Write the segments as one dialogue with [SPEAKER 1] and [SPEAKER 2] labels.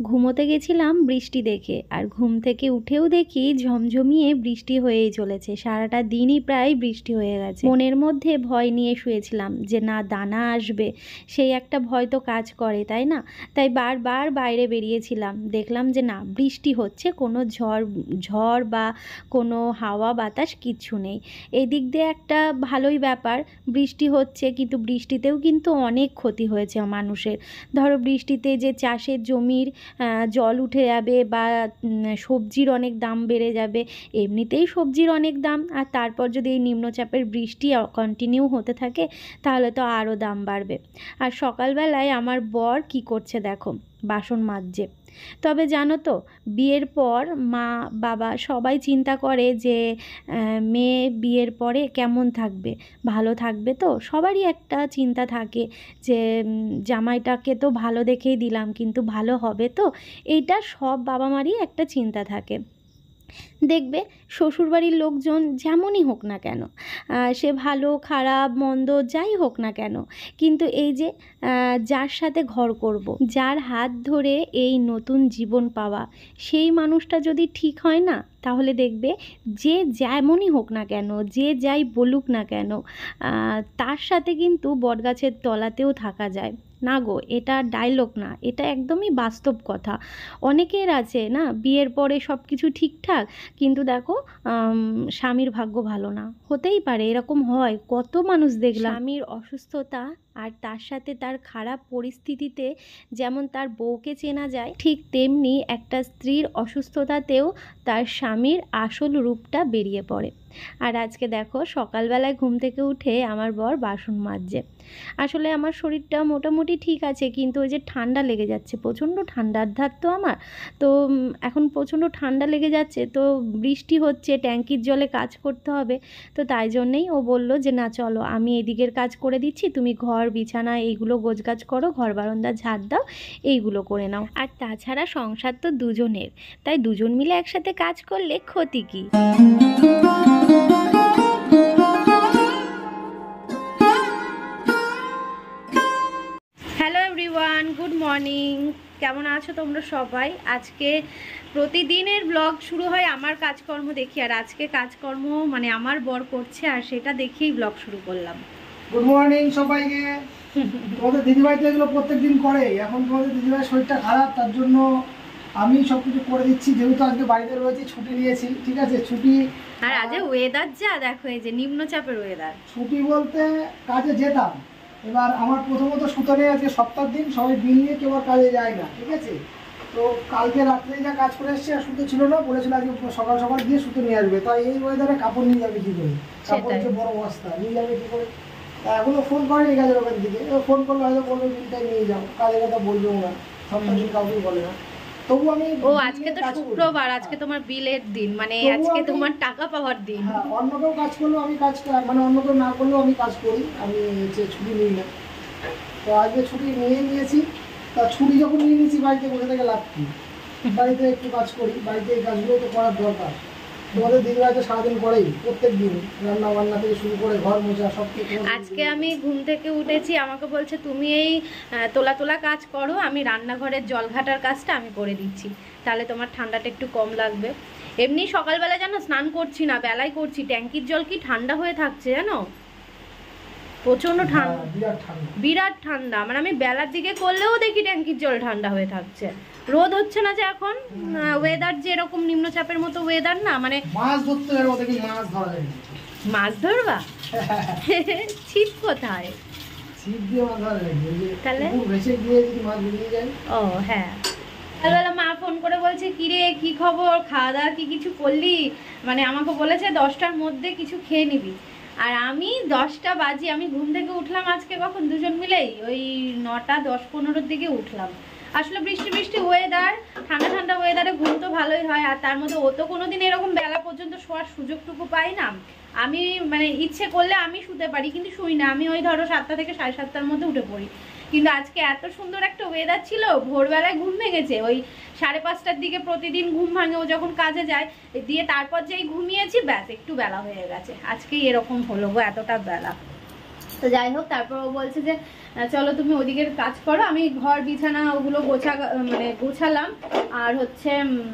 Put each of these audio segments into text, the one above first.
[SPEAKER 1] ঘুমোতে গেছিলাম বৃষ্টি দেখে, আর ঘুম থেকে উঠেও দেখি ঝমঝমিয়ে বৃষ্টি হয়েই চলেছে। সারাটা দিনই প্রায় বৃষ্টি হয়ে গেছে। মনের মধ্যে ভয় নিয়ে শুয়েছিলাম যে না দানা আসবে, সেই একটা ভয় তো কাজ করে, তাই না? তাই বারবার বাইরে বেরিয়েছিলাম, দেখলাম যে না বৃষ্টি হচ্ছে, কোনো ঝড় বা কোনো হাওয়া বাতাস কিচ্ছু নেই। এই দিক দিয়ে একটা ভালোই ব্যাপার, বৃষ্টি হচ্ছে, কিন্তু বৃষ্টিতেও কিন্তু অনেক ক্ষতি হয়েছে মানুষের। ধরো বৃষ্টিতে যে চাষের জমির জল উঠে যাবে, বা সবজির অনেক দাম বেড়ে যাবে। এমনিতেই সবজির অনেক দাম, আর তারপর যদি এই নিম্নচাপের বৃষ্টি কন্টিনিউ হতে থাকে তাহলে তো আরও দাম বাড়বে। আর সকালবেলায় আমার বর কি করছে দেখো, বাসন মাজছে। তবে জানো তো, বিয়ের পর মা বাবা সবাই চিন্তা করে যে মেয়ে বিয়ের পরে কেমন থাকবে, ভালো থাকবে তো? সবারই একটা চিন্তা থাকে যে জামাইটাকে তো ভালো দেখেই দিলাম, কিন্তু ভালো হবে তো? এইটা সব বাবা মারই একটা চিন্তা থাকে। দেখবে শ্বশুরবাড়ির লোকজন যেমনই হোক না কেন, সে ভালো খারাপ মন্দ যাই হোক না কেন, কিন্তু এই যে যার সাথে ঘর করব, যার হাত ধরে এই নতুন জীবন পাওয়া, সেই মানুষটা যদি ঠিক হয় না, তাহলে দেখবে যে যেমনই হোক না কেন, যে যাই বলুক না কেন, তার সাথে কিন্তু বটগাছের তলাতেও থাকা যায় না গো। এটা ডায়লগ না, এটা একদমই বাস্তব কথা। অনেকের আছে না, বিয়ের পরে সব কিছু ঠিকঠাক, কিন্তু দেখো স্বামীর ভাগ্য ভালো না, হতেই পারে, এরকম হয়, কত মানুষ দেখলাম। স্বামীর অসুস্থতা আর তার সাথে তার খারাপ পরিস্থিতিতে যেমন তার বউকে চেনা যায়, ঠিক তেমনি একটা স্ত্রীর অসুস্থতাতেও তার স্বামীর আসল রূপটা বেরিয়ে পড়ে। আর আজকে দেখো সকালবেলায় ঘুম থেকে উঠে আমার বর বাসন মাজছে। আসলে আমার শরীরটা মোটামুটি ঠিক আছে, কিন্তু ওই যে ঠান্ডা লেগে যাচ্ছে, প্রচণ্ড ঠান্ডার ধাত তো আমার, তো এখন প্রচণ্ড ঠান্ডা লেগে যাচ্ছে। তো বৃষ্টি হচ্ছে, ট্যাঙ্কির জলে কাজ করতে হবে, তো তাই জন্যেই ও বলল যে না চলো আমি এদিকের কাজ করে দিচ্ছি, তুমি ঘর বিছানা এইগুলো গোছগাছ করো, ঘর বারান্দা ঝাড় দাও, এইগুলো করে নাও। আর তাছাড়া সংসার তো দুজনের, তাই দুজন মিলে একসাথে কাজ করলে ক্ষতি কী? Hello everyone, good morning. কেমন আছো তোমরা সবাই? আজকে প্রতিদিনের ব্লগ শুরু হয় আমার কাজকর্ম দেখি, আর আজকে কাজকর্ম মানে আমার বর করছে, আর সেটা দেখেই ব্লগ শুরু করলাম।
[SPEAKER 2] গুড মর্নিং সবাইকে। তোমাদের দিদিভাই তো এগুলো প্রত্যেকদিন করে, এখন তোমাদের দিদিভাইয়ের শরীরটা খারাপ, তার জন্য আমি সব কিছু করে দিচ্ছি। যেহেতু আজকে বাড়িতে রয়েছি, ছুটি নিয়েছি, ঠিক আছে ছুটি।
[SPEAKER 1] আর আজকে ওয়েদার যা দেখো, এই যে নিম্নচাপের ওয়েদার।
[SPEAKER 2] ছুটি বলতে কাজে যেতাম, এবার আমার প্রথমত সুতরাং আজকে সপ্তাহ দিন, সবাই বিল নিয়ে কেউ আর কাজে যায় না, ঠিক আছে। তো কালকে রাত্রে যা কাজ করে এসেছি, আর সুতো ছিল না, বলেছিল আজকে সকাল সকাল গিয়ে সুতো নিয়ে আসবে। তাই এই ওয়েদারে কাপড় নিয়ে যাবে কী করে, কাপড় যে বড় বস্তা নিয়ে যাবে কী করে। এখনো ফোন করেনি কাজের ওখান থেকে, ফোন করলে হয়তো বলবে বিলটাই নিয়ে যাও, কাজের কথা বলবেও না, সপ্তাহ দিন কাউকেই বলে না। তবু আমি
[SPEAKER 1] আজকে তো শুক্রবার, আজকে তোমার বিলের দিন, মানে আজকে তোমার টাকা পাওয়ার দিন।
[SPEAKER 2] হ্যাঁ, অন্য কেউ কাজ করলেও আমি কাজ, মানে অন্য কেউ না করলেও আমি কাজ করি, আমি ছুটি নিই না। তো আজকে ছুটি নিয়েছি। তা ছুটি যখন নিয়ে নিয়েছি, বাড়িতে বসে থেকে লাভ কি? বাড়িতে একটু কাজ করি, বাড়িতে এই কাজগুলো তো করার দরকার। তোমাদের দিদিভাই তো সারাদিন করেই, প্রত্যেক দিন রান্না বান্না থেকে শুরু করে ঘর মোছা সব কিছু।
[SPEAKER 1] আজকে আমি ঘুম থেকে উঠেছি, আমাকে বলছে তুমি এই তোলা কাজ করো, আমি রান্নাঘরের জল ঘাটার কাজটা আমি করে দিচ্ছি, তাহলে তোমার ঠান্ডাটা একটু কম লাগবে। এমনি সকালবেলা জানো স্নান করছি না, বেলায় করছি, ট্যাঙ্কির জল কি ঠান্ডা হয়ে থাকছে জানো, প্রচন্ড ঠান্ডা, বিরাট ঠান্ডা। মানে আমি বেলার দিকে করলেও দেখি ট্যাঙ্কির জল ঠান্ডা হয়ে থাকছে। রোদ হচ্ছে না যে এখন, ওয়েদার যে এরকম নিম্নচাপের মতো ওয়েদার না, মানে
[SPEAKER 2] মাছ ধরতে যাবো, দেখি মাছ ধরা যায়।
[SPEAKER 1] মাছ ধরবা? ছিপ কোথায়?
[SPEAKER 2] ছিপ দিয়ে মাছ ধরা যায়,
[SPEAKER 1] তাহলে
[SPEAKER 2] ভেসে গিয়ে যদি মাছ বেরিয়ে যায়।
[SPEAKER 1] ও হ্যাঁ। সকালবেলা মা ফোন করে বলছে কিরে কি খবর, খাওয়া দাওয়া কি কিছু করলি? মানে আমাকে বলেছে 10টার মধ্যে কিছু খেয়ে নিবি। আর আমি 10টা বাজে, আমি ঘুম থেকে উঠলাম আজকে কখন, দুজন মিলেই ওই 9টা 10-15 দিকে উঠলাম। আসলে বৃষ্টি ওয়েদার, ঠান্ডা ঠান্ডা ওয়েদারে ঘুম তো ভালোই হয়, আর তার মধ্যে ও তো কোনোদিন এরকম বেলা পর্যন্ত শোয়ার সুযোগটুকু পাই না। আমি মানে ইচ্ছে করলে আমি শুতে পারি, কিন্তু শুই না, আমি ওই ধরো 7টা থেকে 7:30টার মধ্যে উঠে পড়ি। কিন্তু আজকে এত সুন্দর একটা ওয়েদার ছিল, ভোরবেলায় ঘুম ভেঙেছে ওই 5:30টার দিকে, প্রতিদিন ঘুম ভাঙে ও যখন কাজে যায়, দিয়ে তারপর যেই ঘুমিয়েছি ব্যাস একটু বেলা হয়ে গেছে, আজকে এরকম হলো গো, এতটা বেলা। তো যাই হোক, তারপর ও বলছে যে চলো তুমি ওদিকের কাজ করো, আমি ঘর বিছানা ওগুলো গোছালাম, আর হচ্ছে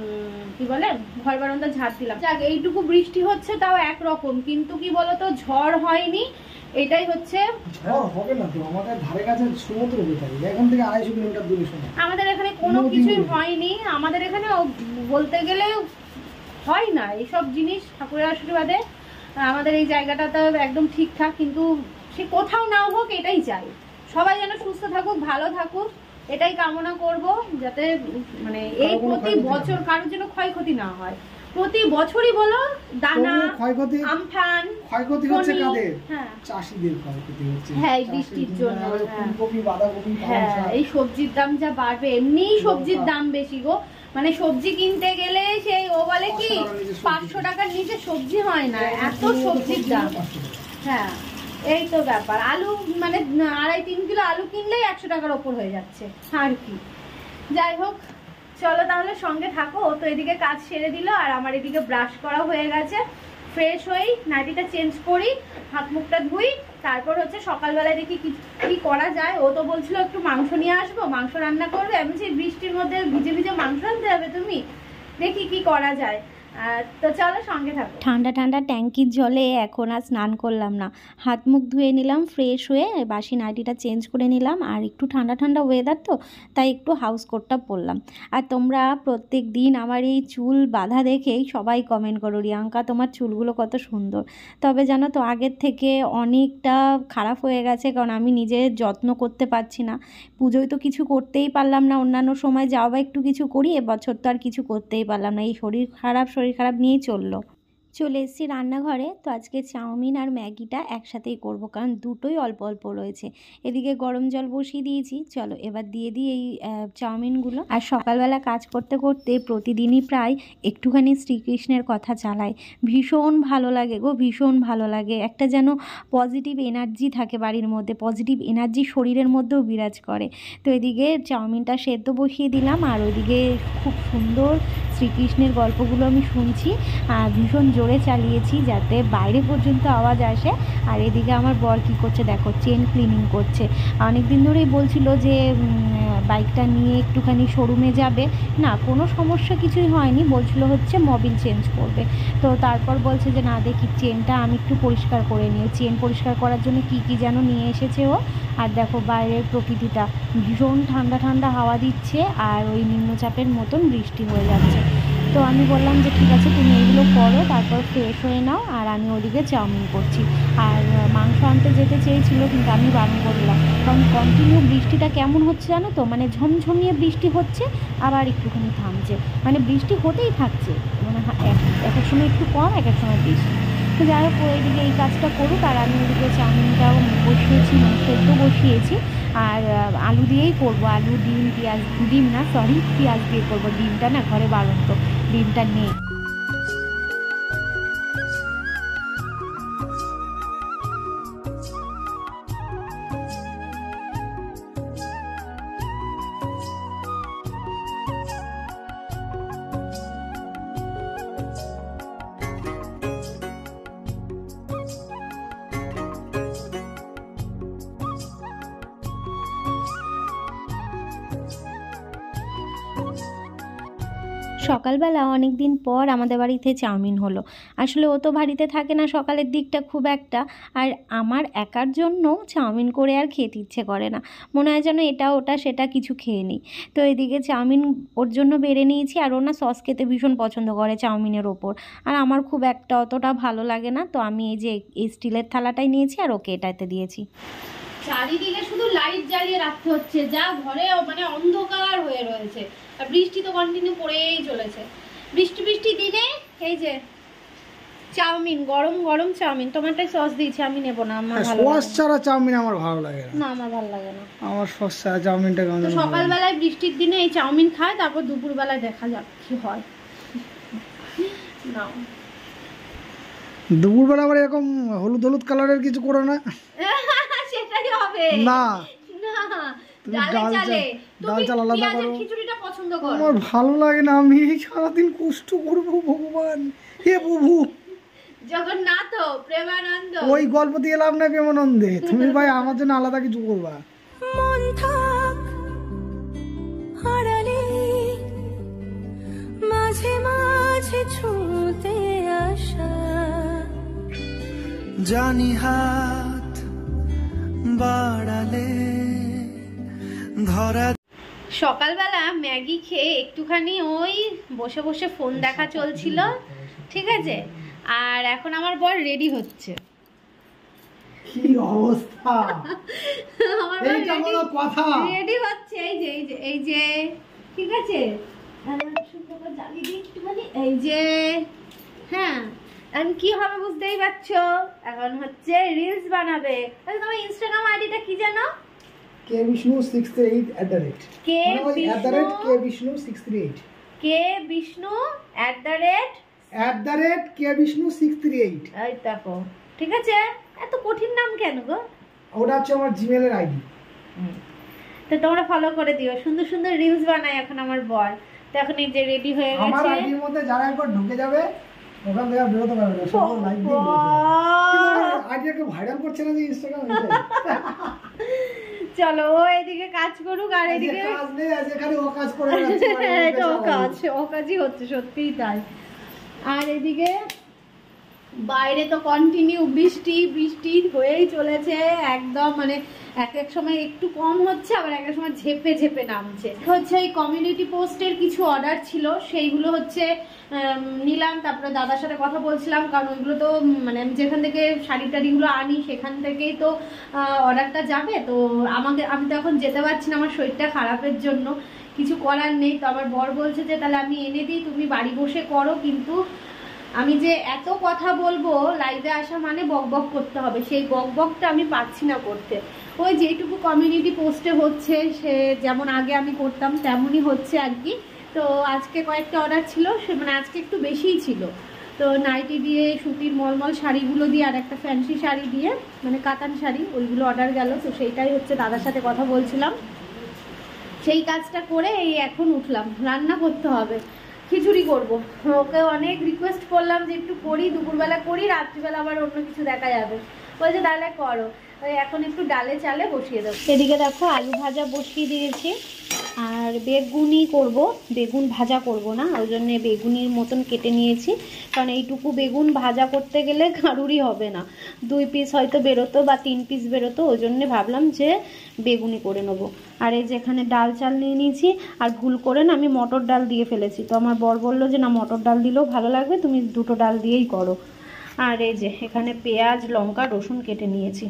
[SPEAKER 1] কি বলে ঘর বারান্দা ঝাড় দিলাম। যাক, এইটুকু বৃষ্টি হচ্ছে তাও একরকম, কিন্তু কি বলতো ঝড় হয়নি, এটাই হচ্ছে।
[SPEAKER 2] ঝড় হবে না তো, আমাদের ধারে কাছে সমুদ্র কোথায়, এখান থেকে 250 কিলোমিটার দূরে সমুদ্র।
[SPEAKER 1] আমাদের এখানে কোনো কিছুই হয়নি, আমাদের এখানে বলতে গেলে হয় না এইসব জিনিস, ঠাকুরের আশীর্বাদে আমাদের এই জায়গাটা তো একদম ঠিকঠাক। কিন্তু সে কোথাও না হোক এটাই চাই, সবাই যেন সুস্থ থাকুক, ভালো থাকুক, এটাই কামনা করব, যাতে মানে এই প্রতি বছর কারোর যেন ক্ষয়ক্ষতি না হয়। প্রতি বছরই বলো দানা
[SPEAKER 2] ক্ষয়ক্ষতি,
[SPEAKER 1] আমফান
[SPEAKER 2] ক্ষয়ক্ষতি হচ্ছে কাদের?
[SPEAKER 1] হ্যাঁ,
[SPEAKER 2] চাষীদের ক্ষয়ক্ষতি হচ্ছে।
[SPEAKER 1] হ্যাঁ, এই বৃষ্টির জন্য।
[SPEAKER 2] ফুলকপি, বাঁধাকপি,
[SPEAKER 1] হ্যাঁ, এই সবজির দাম যা বাড়বে, এমনিই সবজির দাম বেশি গো। মানে সবজি কিনতে গেলে সেই ও বলে কি 500 টাকার নিচে সবজি হয় না, এত সবজির দাম। হ্যাঁ, এই তো ব্যাপার। আলু মানে 2.5-3 কিলো আলু কিনলেই 100 টাকার ওপর হয়ে যাচ্ছে আর কি। যাই হোক, চলো তাহলে সঙ্গে থাকো। তো এদিকে কাজ সেরে দিল, আর আমার এদিকে ব্রাশ করা হয়ে গেছে। ফ্রেশ হই, নাইটিটা চেঞ্জ করি, হাত মুখটা ধুই, তারপর হচ্ছে সকালবেলায় দেখি কি করা যায়। ও তো বলছিল একটু মাংস নিয়ে আসবো, মাংস রান্না করবে। আমি বলছি বৃষ্টির মধ্যে ভিজে ভিজে মাংস রাঁধতে হবে তুমি, দেখি কি করা যায়। তো চলো সঙ্গে থাকো। ঠান্ডা ঠান্ডা ট্যাঙ্কির জলে এখন আর স্নান করলাম না, হাত মুখ ধুয়ে নিলাম, ফ্রেশ হয়ে বাসি নাইটিটা চেঞ্জ করে নিলাম। আর একটু ঠান্ডা ঠান্ডা ওয়েদার তো, তাই একটু হাউস কোটটা পরলাম। আর তোমরা প্রত্যেক দিন আমার এই চুল বাঁধা দেখেই সবাই কমেন্ট করো, রিয়াঙ্কা তোমার চুলগুলো কত সুন্দর। তবে জানো তো আগের থেকে অনেকটা খারাপ হয়ে গেছে, কারণ আমি নিজে যত্ন করতে পারছি না। পুজোয় তো কিছু করতেই পারলাম না, অন্যান্য সময় যাও বা একটু কিছু করি, এবছর তো আর কিছু করতেই পারলাম না। এই শরীর খারাপ নিয়েই চলে এসেছি রান্নাঘরে। তো আজকে চাউমিন আর ম্যাগিটা একসাথেই করব, কারণ দুটোই অল্প অল্প রয়েছে। এদিকে গরম জল বসিয়ে দিয়েছি, চলো এবার দিয়ে দিই এই চাউমিনগুলো। আর সকালবেলা কাজ করতে করতে প্রতিদিনই প্রায় একটুখানি শ্রীকৃষ্ণের কথা চালাই, ভীষণ ভালো লাগে গো, ভীষণ ভালো লাগে। একটা যেন পজিটিভ এনার্জি থাকে বাড়ির মধ্যে, পজিটিভ এনার্জি শরীরের মধ্যেও বিরাজ করে। তো এদিকে চাউমিনটা সেদ্ধ বসিয়ে দিলাম, আর ওইদিকে খুব সুন্দর শ্রীকৃষ্ণের গল্পগুলো আমি শুনছি, আর ভীষণ জোরে চালিয়েছি যাতে বাইরে পর্যন্ত আওয়াজ আসে। আর এদিকে আমার বর কী করছে দেখো, চেন ক্লিনিং করছে। অনেক দিন ধরেই বলছিল যে বাইকটা নিয়ে একটুখানি শোরুমে যাবে, না কোনো সমস্যা কিছুই হয়নি, বলছিল হচ্ছে মোবিল চেঞ্জ করবে। তো তারপর বলছে যে না দেখি চেনটা আমি একটু পরিষ্কার করে নিই। চেন পরিষ্কার করার জন্য কি কি যেন নিয়ে এসেছে ও। আর দেখো বাইরের প্রকৃতিটা ভীষণ ঠান্ডা ঠান্ডা হাওয়া দিচ্ছে, আর ওই নিম্নচাপের মতন বৃষ্টি হয়ে যাচ্ছে। তো আমি বললাম যে ঠিক আছে তুমি এগুলো করো, তারপর ফ্রেশ হয়ে নাও, আর আমি ওদিকে চাউমিন করছি। আর মাংস আনতে যেতে চেয়েছিল, কিন্তু আমি বারণ করলাম, কারণ কন্টিনিউ বৃষ্টিটা কেমন হচ্ছে জানো তো, মানে ঝমঝমিয়ে বৃষ্টি হচ্ছে, আবার একটুখানি থামছে, মানে বৃষ্টি হতেই থাকছে, মানে এক এক সময় একটু কম, এক এক সময় বেশি। তো যাই হোক ওইদিকে এই কাজটা করুক, আর আমি ওইদিকে চাউমিনটাও বসিয়েছি, মানে সেদ্ধ বসিয়েছি। আর আলু দিয়েই করবো, আলু ডিম পেঁয়াজ, ডিম না সরি পেঁয়াজ দিয়ে করবো, ডিমটা না ঘরে বাড়ন্ত, ডিমটা নেই। সকালবেলা অনেক দিন পর আমাদের বাড়িতে চাউমিন হলো। আসলে ও তো বাড়িতে থাকে না সকালের দিকটা খুব একটা, আর আমার একার জন্য চাউমিন করে আর খেতে ইচ্ছে করে না, মনে হয় যেন এটা ওটা সেটা কিছু খেয়ে নিই। তো এদিকে চাউমিন ওর জন্য বেড়ে নিয়েছি, আর ও না সস খেতে ভীষণ পছন্দ করে চাউমিনের ওপর, আর আমার খুব একটা অতটা ভালো লাগে না। তো আমি এই যে এই স্টিলের থালাটাই নিয়েছি, আর ওকে এটাতে দিয়েছি। চারিদিকে শুধু লাইট জ্বালিয়ে রাখতে হচ্ছে, যা ঘরে মানে অন্ধকার হয়ে রয়েছে। আর বৃষ্টি তো কন্টিনিউ পড়েই চলেছে। বৃষ্টি দিনে এই যে চাউমিন, গরম গরম চাউমিন, তোমারটাই সস দিয়েছি, আমি নেব না, আমার ভালো লাগে না।
[SPEAKER 2] সস ছাড়া চাউমিন আমার ভালো লাগে না।
[SPEAKER 1] না আমার ভালো লাগে না,
[SPEAKER 2] আমার সস ছাড়া চাউমিনটা কেমন।
[SPEAKER 1] তো সকালবেলায় বৃষ্টির দিনে এই চাউমিন খায়, তারপর দুপুরবেলায় দেখা যাক কি হয়। না
[SPEAKER 2] দুপুরবেলা আবার এরকম হলুদ হলুদ কালারের কিছু করো না।
[SPEAKER 1] সেটাই হবে
[SPEAKER 2] না
[SPEAKER 1] না,
[SPEAKER 2] ডাল চাল আলাদা করো।
[SPEAKER 1] খিচুড়িটা পছন্দ করো?
[SPEAKER 2] আমার ভালো লাগে না, আমি সারাদিন কষ্ট করবো ভগবান, হে প্রভু।
[SPEAKER 1] জগন্নাথ প্রেমানন্দ
[SPEAKER 2] ওই গল্প দিয়ে লাভ না প্রেমানন্দে, তুমি ভাই আমার জন্য আলাদা কিছু করবা।
[SPEAKER 3] মন থাক হারালে মাঝে মাঝে ছুঁতে আসা, জানি হাত বাড়ালে ধরা।
[SPEAKER 1] সকালবেলা ম্যাগি খেয়ে একটুখানি ওই বসে বসে ফোন দেখা চলছিল, ঠিক আছে। আর এখন আমার বর রেডি হচ্ছে।
[SPEAKER 2] কি অবস্থা,
[SPEAKER 1] আমার
[SPEAKER 2] এইটা কোনো কথা?
[SPEAKER 1] রেডি হচ্ছে, এই যে ঠিক আছে, সুন্দর করে জ্বালিয়ে দিই একটুখানি, এই যে। হ্যাঁ, এখন কি হবে বুঝতেই পারছো, এখন হচ্ছে রিলস বানাবে। তোমার ইনস্টাগ্রাম আইডিটা কি জানো?
[SPEAKER 2] কে বিষ্ণু 638
[SPEAKER 1] কে
[SPEAKER 2] বিষ্ণু 638
[SPEAKER 1] কে বিষ্ণু
[SPEAKER 2] কে বিষ্ণু 638।
[SPEAKER 1] এই দেখো, ঠিক আছে। এত কঠিন নাম কেন গো?
[SPEAKER 2] ওটা হচ্ছে আমার জিমেল এর আইডি।
[SPEAKER 1] তো তোমরা ফলো করে দিও, সুন্দর সুন্দর রিলস বানায় এখন আমার বর। তো এখন এই যে রেডি হয়ে গেছে।
[SPEAKER 2] আমার আইডির মধ্যে যারা একবার ঢুকে যাবে ওখান থেকে বেরোতে পারবে না, সব লাইক দিয়ে আইডিটাকে ভাইরাল করছে না যে ইনস্টাগ্রাম।
[SPEAKER 1] চলো, ও এদিকে কাজ করুক আর এদিকে
[SPEAKER 2] কাজ নেই, আজ এখানে ও কাজ করে যাচ্ছে।
[SPEAKER 1] এটা ও কাজই হচ্ছে, সত্যিই তাই। আর এদিকে বাইরে তো কন্টিনিউ বৃষ্টি হয়েই চলেছে একদম, মানে এক এক সময় একটু কম হচ্ছে, আবার এক এক সময় ঝেপে ঝেপে নামছে। হচ্ছে এই কমিউনিটি পোস্টের কিছু অর্ডার ছিল, সেইগুলো হচ্ছে নিলাম। তারপরে দাদার সাথে কথা বলছিলাম, কারণ ওইগুলো তো মানে আমি যেখান থেকে শাড়ি টাড়িগুলো আনি সেখান থেকেই তো অর্ডারটা যাবে। তো আমি তো এখন যেতে পারছি না, আমার শরীরটা খারাপের জন্য, কিছু করার নেই। তো আমার বর বলছে যে তাহলে আমি এনে দিই, তুমি বাড়ি বসে করো। কিন্তু আমি যে এত কথা বলবো লাইভে আসা মানে বকবক করতে হবে, সেই বকবকটা আমি পারছি না করতে। ওই যেটুকু কমিউনিটি পোস্টে হচ্ছে, সে যেমন আগে আমি করতাম তেমনই হচ্ছে আর কি। তো আজকে কয়েকটা অর্ডার ছিল, সে মানে আজকে একটু বেশিই ছিল। তো নাইটি দিয়ে, সুতির মলমল শাড়িগুলো দিয়ে, আর একটা ফ্যান্সি শাড়ি দিয়ে, মানে কাতান শাড়ি, ওইগুলো অর্ডার গেল। তো সেইটাই হচ্ছে দাদার সাথে কথা বলছিলাম, সেই কাজটা করে এই এখন উঠলাম। রান্না করতে হবে, খিচুড়ি করব। ওকে অনেক রিকোয়েস্ট করলাম যে একটু করি, দুপুরবেলা করি, রাত্রিবেলা আবার অন্য কিছু দেখা যাবে। বলছে তাহলে করো। ওই এখন একটু ডালে চালে বসিয়ে দেবো। এদিকে দেখো আলু ভাজা বসিয়ে দিয়েছি, আর বেগুনি করব, বেগুন ভাজা করব না, ওই জন্যে বেগুনির মতন কেটে নিয়েছি। কারণ এইটুকু বেগুন ভাজা করতে গেলে কারুরই হবে না, 2 পিস হয়তো বেরোতো বা 3 পিস বেরোতো, ওই জন্যে ভাবলাম যে বেগুনি করে নেবো। আর এই যে এখানে ডাল চাল নিয়ে নিয়েছি, আর ভুল করে না আমি মটর ডাল দিয়ে ফেলেছি। তো আমার বর বললো যে না, মটর ডাল দিলেও ভালো লাগবে, তুমি 2টো ডাল দিয়েই করো। আর এই যে এখানে পেঁয়াজ, লঙ্কা, রসুন কেটে নিয়েছি।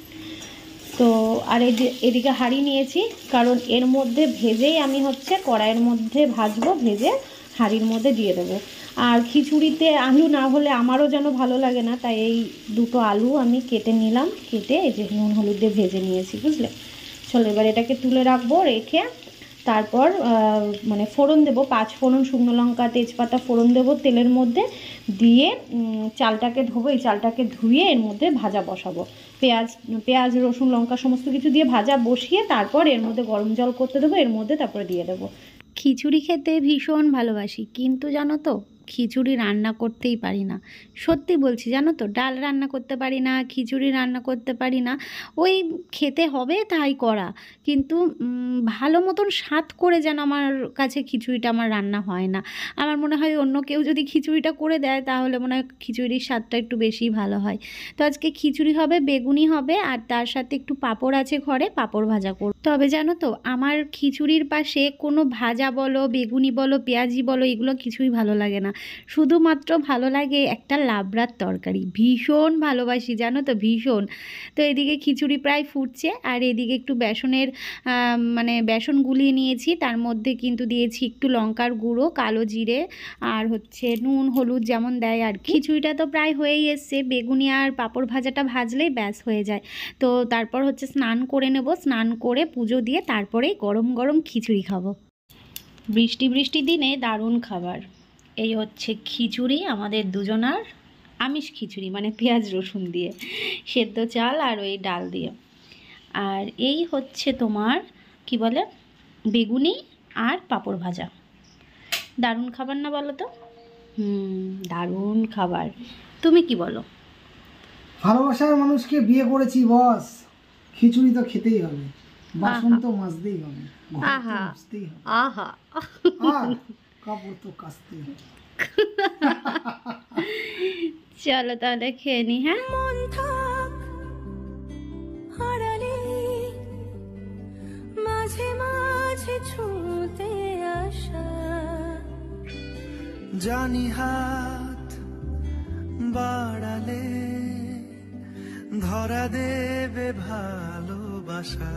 [SPEAKER 1] তো আর এই যে এদিকে হাঁড়ি নিয়েছি, কারণ এর মধ্যে ভেজেই আমি হচ্ছে কড়াইয়ের মধ্যে ভাজবো, ভেজে হাঁড়ির মধ্যে দিয়ে দেবো। আর খিচুড়িতে আলু না হলে আমারও যেন ভালো লাগে না, তাই এই 2টো আলু আমি কেটে নিলাম, কেটে এই যে নুন হলুদ দিয়ে ভেজে নিয়েছি, বুঝলে। চলো এবার এটাকে তুলে রাখবো, রেখে তারপর মানে ফোড়ন দেবো, 5 ফোড়ন, শুকনো লঙ্কা, তেজপাতা ফোড়ন দেবো তেলের মধ্যে দিয়ে। চালটাকে ধোবো, এই চালটাকে ধুয়ে এর মধ্যে ভাজা বসাবো, পেঁয়াজ রসুন লঙ্কা সমস্ত কিছু দিয়ে ভাজা বসিয়ে তারপর এর মধ্যে গরম জল করতে দেবো, এর মধ্যে তারপরে দিয়ে দেবো। খিচুড়ি খেতে ভীষণ ভালোবাসি, কিন্তু জানো তো খিচুড়ি রান্না করতেই পারি না, সত্যি বলছি। জানো তো, ডাল রান্না করতে পারি না, খিচুড়ি রান্না করতে পারি না। ওই খেতে হবে তাই করা, কিন্তু ভালো মতন স্বাদ করে যেন আমার কাছে খিচুড়িটা আমার রান্না হয় না। আমার মনে হয় অন্য কেউ যদি খিচুড়িটা করে দেয় তাহলে মনে হয় খিচুড়ির স্বাদটা একটু বেশিই ভালো হয়। তো আজকে খিচুড়ি হবে, বেগুনি হবে, আর তার সাথে একটু পাঁপড় আছে ঘরে, পাঁপড় ভাজা করব। তবে জানো তো, আমার খিচুড়ির পাশে কোনো ভাজা বলো, বেগুনি বলো, পেঁয়াজি বলো, এগুলো কিছুই ভালো লাগে না। শুধুমাত্র ভালো লাগে একটা লাবড়ার তরকারি, ভীষণ ভালোবাসি জানো তো, ভীষণ। তো এদিকে খিচুড়ি প্রায় ফুটছে, আর এদিকে একটু বেসনের মানে বেসন গুলিয়ে নিয়েছি, তার মধ্যে কিন্তু দিয়েছি একটু লঙ্কার গুঁড়ো, কালো জিরে, আর হচ্ছে নুন হলুদ যেমন দেয় আর কি। খিচুড়িটা তো প্রায় হয়েই এসছে, বেগুনি আর পাঁপড় ভাজাটা ভাজলেই ব্যাস হয়ে যায়। তো তারপর হচ্ছে স্নান করে নেব, স্নান করে পুজো দিয়ে তারপরেই গরম গরম খিচুড়ি খাবো। বৃষ্টি দিনে দারুণ খাবার। এই হচ্ছে খিচুড়ি, আমাদের দুজনার আমিষ খিচুড়ি, মানে পেঁয়াজ রসুন দিয়ে, সেদ্ধ চাল আর ওই ডাল দিয়ে। আর এই হচ্ছে তোমার কি বলে, বেগুনি আর পাঁপড় ভাজা। দারুণ খাবার না বলো তো? দারুণ খাবার। তুমি কি বলো?
[SPEAKER 2] ভালোবাসার মানুষকে বিয়ে করেছি বস, খিচুড়ি তো খেতেই হবে, বাসন তো মাজতেই হবে, ঘর তো
[SPEAKER 1] আহা
[SPEAKER 2] মুছতেই হবে,
[SPEAKER 1] আহা
[SPEAKER 2] আর কাপড় তো কাচতেই হবে।
[SPEAKER 1] চলো তাহলে খেয়ে নি। হ্যাঁ,
[SPEAKER 3] মন থাক হারালে মাঝে মাঝে ছুঁতে আসা,
[SPEAKER 4] জানি হাত বাড়ালে ধরা দেবে ভালোবাসা।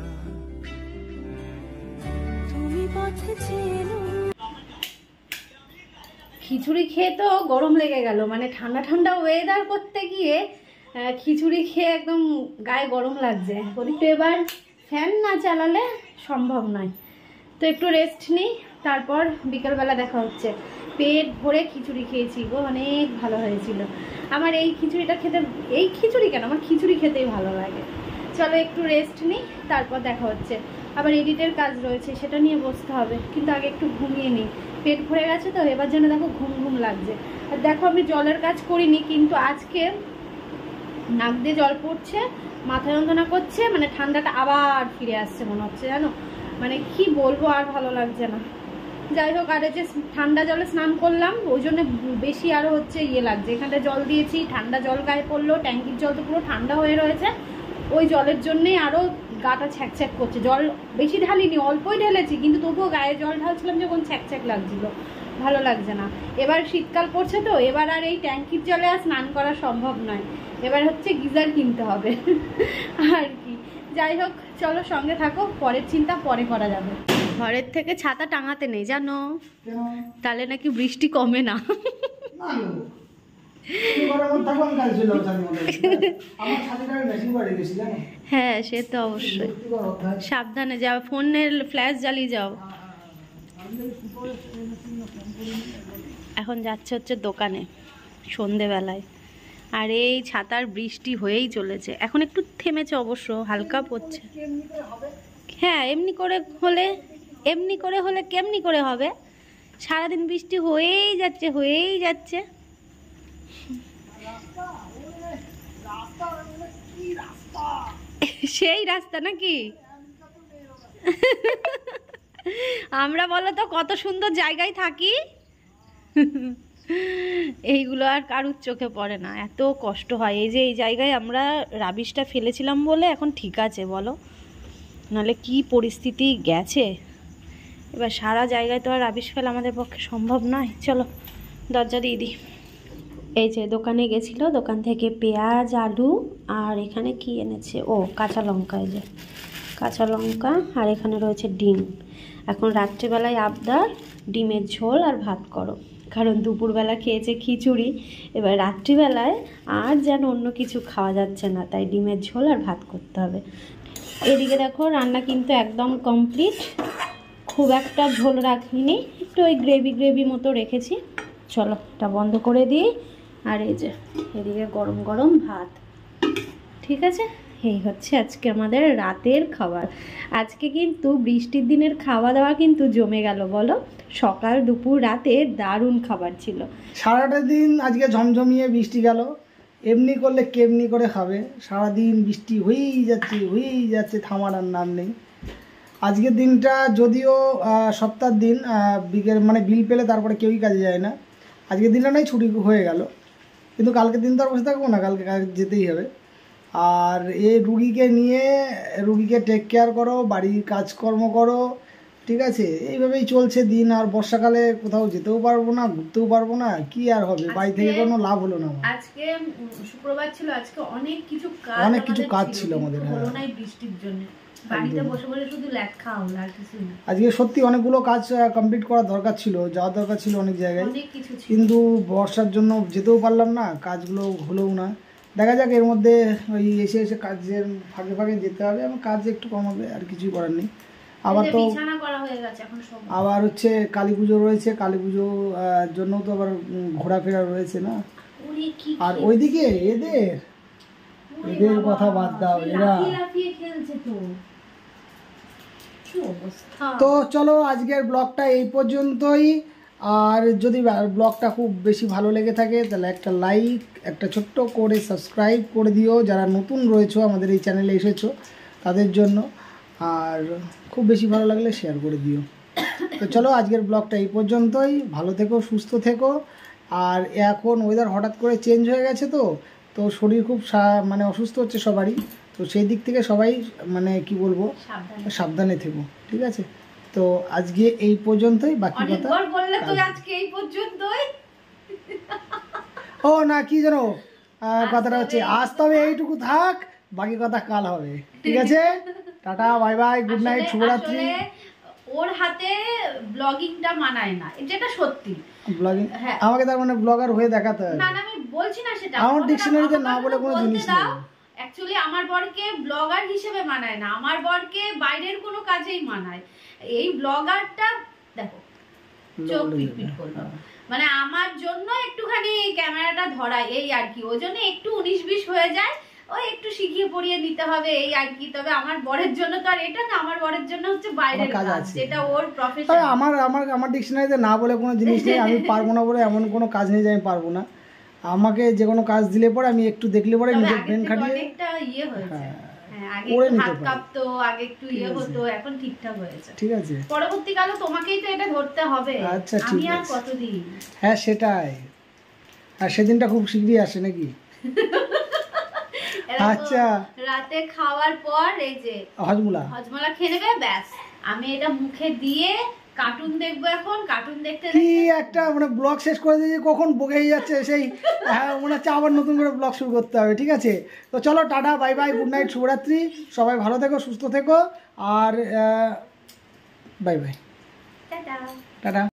[SPEAKER 3] তুমি পথে চেনো।
[SPEAKER 1] খিচুড়ি খেয়ে তো গরম লেগে গেল, মানে ঠান্ডা ঠান্ডা ওয়েদার করতে গিয়ে খিচুড়ি খেয়ে একদম গায়ে গরম লাগছে। ওদিকে এবার ফ্যান না চালালে সম্ভব নয়। তো একটু রেস্ট নিই, তারপর বিকেলবেলা দেখা হচ্ছে। পেট ভরে খিচুড়ি খেয়েছি গো, অনেক ভালো হয়েছিল। আমার এই খিচুড়িটা খেতে, এই খিচুড়ি কেন, আমার খিচুড়ি খেতেই ভালো লাগে। চলো একটু রেস্ট নিই, তারপর দেখা হচ্ছে। আবার এডিটের কাজ রয়েছে, সেটা নিয়ে বসতে হবে, কিন্তু আগে একটু ঘুমিয়ে নিই। পেট ভরে গেছে তো, এবার যেন দেখো ঘুম ঘুম লাগছে। আর দেখো আমি জলের কাজ করিনি, কিন্তু আজকে নাক দিয়ে জল পড়ছে, মাথা যন্ত্রণা করছে, মানে ঠান্ডাটা আবার ফিরে আসছে মনে হচ্ছে, জানো, মানে কি বলবো, আর ভালো লাগছে না। যাই হোক, আর যে ঠান্ডা জলে স্নান করলাম, ওই জন্য বেশি আরো হচ্ছে ইয়ে লাগছে। এখানটা জল দিয়েছি, ঠান্ডা জল গায়ে পড়লো, ট্যাঙ্কির জল তো পুরো ঠান্ডা হয়ে রয়েছে, ওই জলের জন্যেই আরো গাটা ছ্যাক ছ্যাক করছে। জল বেশি ঢালিনি, অল্পই ঢেলেছি, কিন্তু তবুও গায়ে জল ঢালছিলাম যখন ছ্যাক ছ্যাক লাগছিল, ভালো লাগছে না। এবার শীতকাল পড়ছে তো, এবার আর এই ট্যাঙ্কির জলে আর স্নান করা সম্ভব নয়, এবার হচ্ছে গিজার কিনতে হবে আর কি। যাই হোক, চলো সঙ্গে থাকো, পরের চিন্তা পরে করা যাবে। ঘরের থেকে ছাতা টাঙাতে নেই জানো,
[SPEAKER 2] কেন?
[SPEAKER 1] তাহলে নাকি বৃষ্টি কমে না।
[SPEAKER 2] না গো, তুমি ঘরের মধ্যে থাকো, আমি কাজ চলে যাবো ছাদের মধ্যে। আমার ছাতিটা আমি মেশিন করে রেখেছি জানো।
[SPEAKER 1] হ্যাঁ, সে তো অবশ্যই, সাবধানে যাও, ফোনের ফ্ল্যাশ জ্বালিয়ে যাও। এখন যাচ্ছে হচ্ছে দোকানে সন্ধেবেলায়, আর এই ছাতার বৃষ্টি হয়েই চলেছে। এখন একটু থেমেছে অবশ্য, হালকা পড়ছে। হ্যাঁ, এমনি করে হলে কেমনি করে হবে? সারাদিন বৃষ্টি হয়েই যাচ্ছে হয়েই যাচ্ছে। সেই রাস্তা নাকি? আমরা বলো তো কত সুন্দর জায়গায় থাকি, এইগুলো আর কারুর চোখে পড়ে না, এত কষ্ট হয়। এই যে এই জায়গায় আমরা রাবিশটা ফেলেছিলাম বলে এখন ঠিক আছে বলো, নাহলে কি পরিস্থিতি গেছে। এবার সারা জায়গায় তো আর রাবিশ ফেলা আমাদের পক্ষে সম্ভব নয়। চলো দরজা দিয়ে দিই। এই যে দোকানে গেছিল, দোকান থেকে পেঁয়াজ, আলু, আর এখানে কি এনেছে, ও কাঁচা লঙ্কা, এই যে কাঁচা লঙ্কা, আর এখানে রয়েছে ডিম। এখন রাত্রিবেলায় আবদার ডিমের ঝোল আর ভাত করো, কারণ দুপুরবেলা খেয়েছে খিচুড়ি, এবার রাত্রিবেলায় আর যেন অন্য কিছু খাওয়া যাচ্ছে না, তাই ডিমের ঝোল আর ভাত করতে হবে। এদিকে দেখো রান্না কিন্তু একদম কমপ্লিট, খুব একটা ঝোল রাখিনি, একটু ওই গ্রেভি মতো রেখেছি। চলো এটা বন্ধ করে দিই। আর এই যে এদিকে গরম গরম ভাত, ঠিক আছে। এই হচ্ছে আজকে আমাদের রাতের খাবার। আজকে কিন্তু বৃষ্টির দিনের খাওয়া দাওয়া কিন্তু জমে গেল বলো, সকাল দুপুর রাতে দারুণ খাবার ছিল।
[SPEAKER 2] সারাটা দিন আজকে ঝমঝমিয়ে বৃষ্টি গেল, এমনি করলে কেমনি করে খাবে? সারাদিন বৃষ্টি হয়েই যাচ্ছে, থামার আর নাম নেই। আজকের দিনটা যদিও সপ্তাহের দিন, বিকেল মানে বিল পেলে তারপরে কেউই কাজে যায় না, আজকের দিনটা নয় ছুটি হয়ে গেল, কিন্তু কালকের দিন তো আর বসে থাকবো না, কালকে কাজ যেতেই হবে। আর এই রুগীকে টেক কেয়ার করো, বাড়ির কাজকর্ম করো, ঠিক আছে, এইভাবেই চলছে দিন। আর বর্ষাকালে কোথাও যেতেও পারবো না, ঘুরতেও পারবো না, কি আর হবে, বাড়ি থেকে কোনো লাভ হলো না।
[SPEAKER 1] আজকে শুক্রবার ছিল, আজকে অনেক কিছু কাজ
[SPEAKER 2] ছিল আমাদের,
[SPEAKER 1] হলো না বৃষ্টির জন্য, বাড়িতে বসে বসে শুধু লেখা হলো আর কিছু না।
[SPEAKER 2] আজকে সত্যি অনেকগুলো কাজ কমপ্লিট করা দরকার ছিল, যাওয়ার দরকার ছিল অনেক জায়গায়,
[SPEAKER 1] অনেক কিছু ছিল,
[SPEAKER 2] কিন্তু বর্ষার জন্য যেতেও পারলাম না, কাজগুলো হলোও না। দেখা যাক, এর মধ্যে ওই এসে কাজের ফাঁকে যেতে হবে, আমার কাজ একটু কমাবে, আর কিছুই করার নেই। আবার তো আবার হচ্ছে কালী পুজো রয়েছে, কালী পুজোর জন্য তো আবার ঘোরাফেরা রয়েছে না। আর ওইদিকে এদের কথা বাদ দাও, এরা তো। চলো আজকের ব্লগটা এই পর্যন্তই। আর যদি ব্লগটা খুব বেশি ভালো লেগে থাকে তাহলে একটা লাইক, একটা ছোট্ট করে সাবস্ক্রাইব করে দিও যারা নতুন রয়েছো আমাদের এই চ্যানেলে এসেছো তাদের জন্য। আর খুব বেশি ভালো লাগলে শেয়ার করে দিও। তো চলো আজকের ব্লগটা এই পর্যন্তই। ভালো থেকো, সুস্থ থেকো। আর এখন ওয়েদার হঠাৎ করে চেঞ্জ হয়ে গেছে, তো শরীর খুব মানে অসুস্থ হচ্ছে সবারই। তো সেই দিক থেকে সবাই মানে কি বলবো, সাবধানে থেকো, ঠিক আছে? তো আজকে এই পর্যন্তই, বাকি কথা
[SPEAKER 1] বললে তো আজকে এই পর্যন্তই।
[SPEAKER 2] ও না, কি জানো কথাটা হচ্ছে আজ তবে এইটুকু থাক, বাকি কথা কাল হবে, ঠিক আছে? টাটা, বাই বাই, গুড নাইট, শুভরাত্রি।
[SPEAKER 1] ওর হাতে ব্লগিংটা মানায় না, যেটা সত্যি।
[SPEAKER 2] ব্লগিং আমাকে তার মানে ব্লগার হয়ে দেখাতে হয়?
[SPEAKER 1] না না, আমি বলছি না সেটা।
[SPEAKER 2] আমার ডিকশনারিতে না বলে কোনো জিনিস নেই।
[SPEAKER 1] অ্যাকচুয়ালি আমার বরকে ব্লগার হিসেবে মানায় না, আমার বরকে বাইরের কোনো কাজেই মানায়। এই ব্লগারটা দেখো চোখ পিটপিট করলো, মানে আমার জন্য একটুখানি ক্যামেরাটা ধরায় এই আর কি। ওই জন্য একটু 19-20 হয়ে যায়, ওই একটু শিখিয়ে পড়িয়ে নিতে হবে এই আর কি। তবে আমার বরের জন্য তো আর এটা না, আমার বরের জন্য হচ্ছে বাইরের কাজ, যেটা ওর প্রফেশন।
[SPEAKER 2] আমার ডিকশনারিতে না বলে কোনো জিনিস নেই। আমি পারবো না বলে এমন কোনো কাজ নেই যে আমি পারবো না। আমাকে যে কোনো কাজ দিলে পরে আমি একটু দেখলে পরে নিজের ব্রেন খাটিয়ে
[SPEAKER 1] অনেকটা ইয়ে হয়েছে। আগে
[SPEAKER 2] করে
[SPEAKER 1] একটু
[SPEAKER 2] নিতে
[SPEAKER 1] হাত কাঁপতো, আগে একটু ইয়ে হতো, এখন ঠিকঠাক হয়েছে।
[SPEAKER 2] ঠিক আছে,
[SPEAKER 1] পরবর্তীকালে তোমাকেই তো এটা ধরতে হবে।
[SPEAKER 2] আচ্ছা ঠিক
[SPEAKER 1] আমি আর
[SPEAKER 2] আছে।
[SPEAKER 1] কতদিন?
[SPEAKER 2] হ্যাঁ সেটাই। আর সেদিনটা খুব শীঘ্রই আসে নাকি? আচ্ছা,
[SPEAKER 1] রাতে খাওয়ার পর এই যে হজমলা খেয়ে নেবে, ব্যাস আমি এটা মুখে দিয়ে কার্টুন দেখবো। এখন কার্টুন দেখতে
[SPEAKER 2] কি একটা মানে ব্লগ শেষ করে দিয়ে কখন বকেই যাচ্ছে সেই মনে হচ্ছে আবার নতুন করে ব্লগ শুরু করতে হবে, ঠিক আছে? তো চলো টাটা, বাই বাই, গুড নাইট, শুভরাত্রি। সবাই ভালো থেকো, সুস্থ থেকো। আর বাই বাই,
[SPEAKER 1] টাটা।
[SPEAKER 2] টাটা।